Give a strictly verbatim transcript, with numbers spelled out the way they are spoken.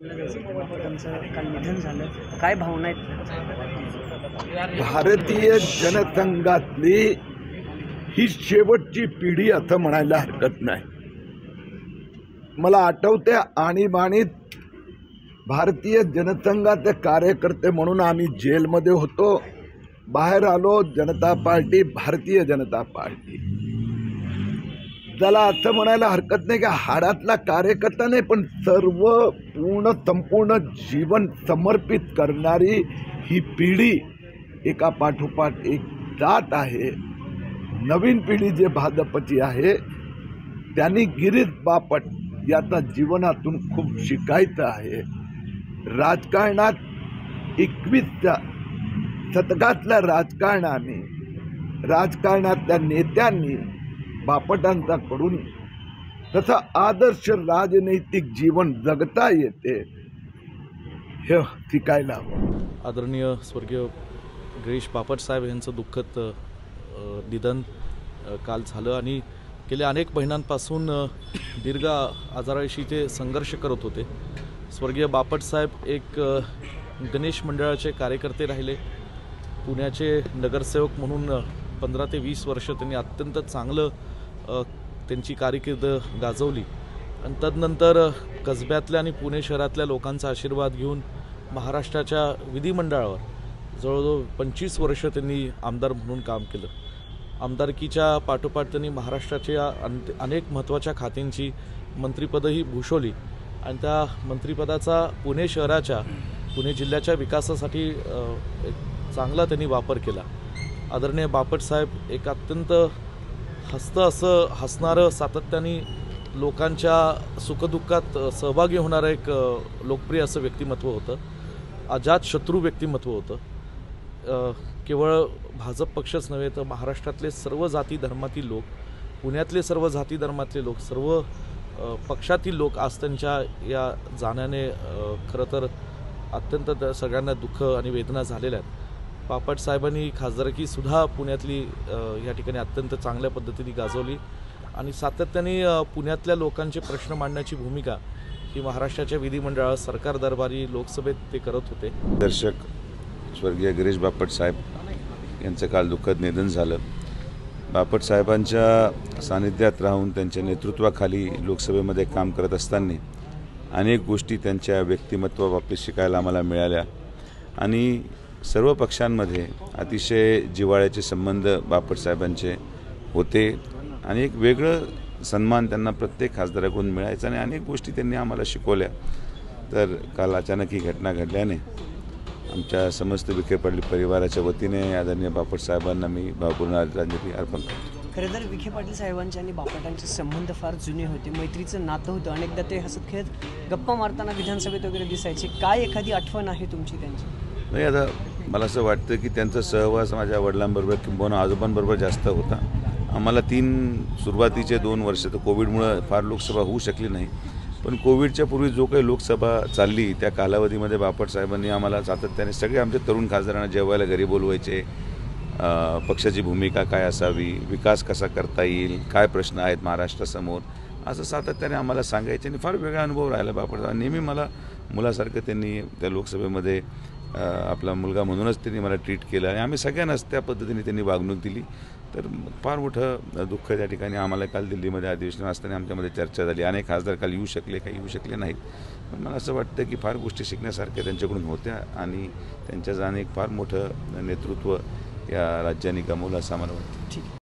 काल निधन झालं, काय भावना आहेत? भारतीय जनसंघातली ही शेवटची पिढी असं म्हणायला हरकत नाही. मला आठवते आणीबाणीत भारतीय जनसंघाचे कार्यकर्ते म्हणून आम्ही जेलमध्ये होतो. बाहेर आलो, जनता पार्टी, भारतीय जनता पार्टी. त्याला असं म्हणायला हरकत नाही की हाडातला कार्यकर्ता नाही, पण सर्व पूर्ण संपूर्ण जीवन समर्पित करणारी ही पिढी एका पाठोपाठ एक जात आहे. नवीन पिढी जे भाजपची आहे त्यांनी गिरीश बापट याचा जीवनातून खूप शिकायचं आहे. राजकारणात एकवीसच्या शतकातल्या राजकारणाने राजकारणातल्या नेत्यांनी बापटांच्याकडून तसं आदर्श राजनैतिक जीवन जगता येते हे शिकायला हवं. आदरणीय स्वर्गीय गिरीश बापट साहेब यांचं दुःखद निधन काल झालं आणि गेल्या अनेक महिन्यांपासून दीर्घ आजाराशी ते संघर्ष करत होते. स्वर्गीय बापट साहेब एक गणेश मंडळाचे कार्यकर्ते राहिले. पुण्याचे नगरसेवक म्हणून पंधरा ते वीस वर्ष त्यांनी अत्यंत चांगलं त्यांची कारकीर्द गाजवली आणि तदनंतर कसब्यातल्या आणि पुणे शहरातल्या लोकांचा आशीर्वाद घेऊन महाराष्ट्राच्या विधिमंडळावर जवळजवळ पंचवीस वर्ष त्यांनी आमदार म्हणून काम केलं. आमदारकीच्या पाठोपाठ त्यांनी महाराष्ट्राच्या अनेक महत्त्वाच्या खात्यांची मंत्रिपदही भूषवली आणि त्या मंत्रिपदाचा पुणे शहराच्या पुणे जिल्ह्याच्या विकासासाठी एक चांगला त्यांनी वापर केला. आदरणीय बापट साहेब एक अत्यंत हसतं असं हसणारं, सातत्याने लोकांच्या सुखदुःखात सहभागी होणारं एक लोकप्रिय असं व्यक्तिमत्व होतं. अजात शत्रू व्यक्तिमत्व होतं. केवळ भाजप पक्षच नव्हे तर महाराष्ट्रातले सर्व जाती धर्मातील लोक, पुण्यातले सर्व जाती धर्मातले लोक, सर्व पक्षातील लोक आज त्यांच्या या जाण्याने खरं तर अत्यंत सगळ्यांना दुःख आणि वेदना झालेल्या आहेत. बापट साहेबांनी खासदारकीसुद्धा पुण्यातली या ठिकाणी अत्यंत चांगल्या पद्धतीने गाजवली आणि सातत्याने पुण्यातल्या लोकांचे प्रश्न मांडण्याची भूमिका ही महाराष्ट्राच्या विधिमंडळात, सरकार दरबारी, लोकसभेत ते करत होते. दर्शक स्वर्गीय गिरीश बापट साहेब यांचं काल दुःखद निधन झालं. बापट साहेबांच्या सानिध्यात राहून त्यांच्या नेतृत्वाखाली लोकसभेमध्ये काम करत असताना अनेक गोष्टी त्यांच्या व्यक्तिमत्वाबाबतीत शिकायला आम्हाला मिळाल्या आणि सर्व पक्षांमध्ये अतिशय जिव्हाळ्याचे संबंध बापट साहेबांचे होते आणि एक वेगळं सन्मान त्यांना प्रत्येक खासदाराकडून मिळायचा आणि अनेक गोष्टी त्यांनी आम्हाला शिकवल्या. तर काल अचानक ही घटना घडल्याने आमच्या समस्त विखे पडली परिवाराच्या वतीने आदरणीय बापट साहेबांना मी भावपूर्ण आदरांजली अर्पण करतो. खरं तर विखे पाटील साहेबांचे आणि बापटांचे संबंध फार जुने होते, मैत्रीचं नातं होतं. अनेकदा ते हसत खेळत गप्पा मारताना विधानसभेत वगैरे दिसायचे. काय एखादी आठवण आहे तुमची त्यांची? नाही, आता मला असं वाटतं की त्यांचा सहवास माझ्या वडिलांबरोबर किंबहुना आजोबांबरोबर जास्त होता. आम्हाला तीन सुरुवातीचे दोन वर्ष तर कोविडमुळं फार लोकसभा होऊ शकली नाही, पण कोविडच्या पूर्वी जो काही लोकसभा चालली त्या कालावधीमध्ये बापट साहेबांनी आम्हाला सातत्याने सगळे आमच्या तरुण खासदारांना जेवायला घरी बोलवायचे. पक्षाची भूमिका काय असावी, विकास कसा करता येईल, काय प्रश्न आहेत महाराष्ट्रासमोर, असं सातत्याने आम्हाला सांगायचे आणि फार वेगळा अनुभव राहिला. बापट साहेब नेहमी मला मुलासारखं त्यांनी त्या लोकसभेमध्ये आपला मुलगा म्हणूनच त्यांनी मला ट्रीट केलं आणि आम्ही सगळ्यांनाच त्या पद्धतीने त्यांनी वागणूक दिली. तर फार मोठं दुःख त्या ठिकाणी आम्हाला काल दिल्लीमध्ये अधिवेशन असताना आमच्यामध्ये चर्चा झाली. अनेक खासदार काल येऊ शकले, काही येऊ शकले नाहीत, पण मला असं वाटतं की फार गोष्टी शिकण्यासारख्या त्यांच्याकडून होत्या आणि त्यांच्या जाणे एक फार मोठं नेतृत्व या राज्याने गमावलं असं आम्हाला वाटतं. ठीक.